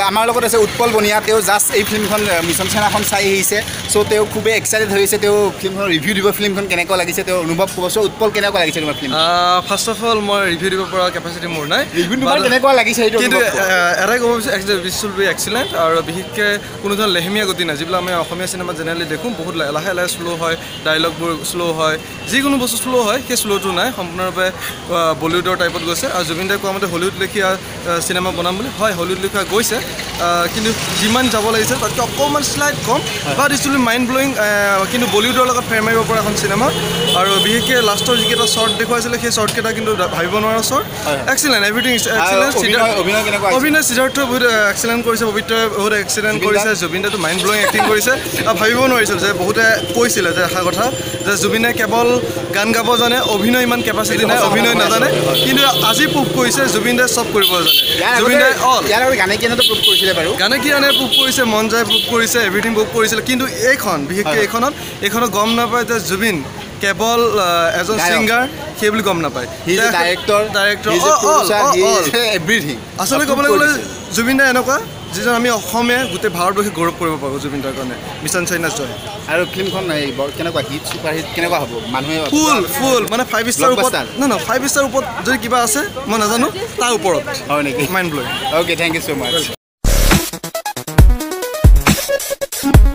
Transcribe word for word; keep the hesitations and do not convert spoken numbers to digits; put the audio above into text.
আমাৰ লগত আছে উৎপল বনিয়া তেওঁ জাষ্ট এই ফিল্মখন মিছন চাইনাখন চাই আহিছে চ' তেওঁ খুবেই এক্সাইটেড হৈছে তেওঁ ফিল্মখনৰ ৰিভিউ দিব ফিল্মখন কেনেকুৱা লাগিছে তেওঁ অনুভৱ ক'ব চ' উৎপল কেনেকুৱা লাগিছে তোমাৰ ফিল্ম ফাৰ্ষ্ট অফ অল মই ৰিভিউ দিব পৰা কেপাচিটি মোৰ নাই ৰিভিউ তোমাৰ কেনেকুৱা লাগিছে এইটো কিন্তু এটাই ক'ব বিচাৰিছোঁ দিছ উইল বি এক্সিলেণ্ট আৰু বিশেষকৈ কোনো ধৰণৰ লেহেমীয়া গতি নাই যিবিলাক আমি অসমীয়া চিনেমাত জেনেৰেলি দেখোঁ বহুত লাহে লাহে শ্ল' হয় ডাইলগবোৰ শ্ল' হয় যিকোনো বস্তু শ্ল' হয় সেই শ্ল'টো নাই সম্পূৰ্ণৰূপে বলিউডৰ টাইপত গৈছে আৰু জুবিন দাই কোৱা মতে হলিউড লেখীয়া চিনেমা বনাম বুলি হয় হলিউড লেখীয়া গৈছে কিন্তু যিমান যাব লাগিছে তাতকৈ অকণমান শ্লাইট কম but it's will mind blowing কিন্তু বলিউডৰ লগত ফেৰ মাৰিব পৰা এখন চিনেমা আৰু বিশেষকৈ লাষ্টৰ যিকেইটা শ্বৰ্ট দেখুৱাইছিলে সেই শ্বৰ্টকেইটা কিন্তু ভাবিব নোৱাৰা শ্বৰ্ট এক্সিলেণ্ট এভৰিথিং এক্সিলেণ্ট অভিনয় সিদ্ধাৰ্থই বহুত এক্সিলেণ্ট কৰিছে পবিত্ৰই বহুত এক্সিলেণ্ট কৰিছে জুবিন দাইটো মাইণ্ড ব্লয়িং এক্টিং কৰিছে আৰু ভাবিব নোৱাৰিছিল যে বহুতে কৈছিলে যে এষাৰ কথা যে জুবিনে কেৱল গান গাব জানে অভিনয় ইমান কেপাচিটি নাই অভিনয় নাজানে কিন্তু আজি প্ৰুভ কৰিছে জুবিন দাই চব কৰিব জানে জুবিন দাই অল গানে কিয়ানেতো প্ৰুভ কৰিছিলে বাৰু গানে কিয়ানে প্ৰুভ কৰিছে মন যায় প্ৰুভ কৰিছে এভৰিথিং প্ৰুভ কৰিছিলে কিন্তু এইখন বিশেষকৈ এইখনত এইখনত গম নাপায় যে জুবিন কেৱল এজন ছিংগাৰ সেই বুলি গম নাপায় ডাইৰেক্টৰ ডাইৰেক্টৰ এভৰিথিং আচলতে ক'বলৈ গ'লে জুবিন দাই এনেকুৱা যিজন আমি অসমীয়া গোটেই ভাৰতবৰ্ষে গৌৰৱ কৰিব পাৰোঁ জুবিন দাৰ কাৰণে মিছন চাইনা জয় আৰু ফিল্মখন কেনেকুৱা হিট ছুপাৰ হিট কেনেকুৱা হ'ব মানুহে ফুল ফুল মানে ফাইভ ষ্টাৰ ওপৰত নহয় নহয় ফাইভ ষ্টাৰ ওপৰত যদি কিবা আছে মই নাজানো তাৰ ওপৰত হয় নেকি mind blowing okay thank you so' much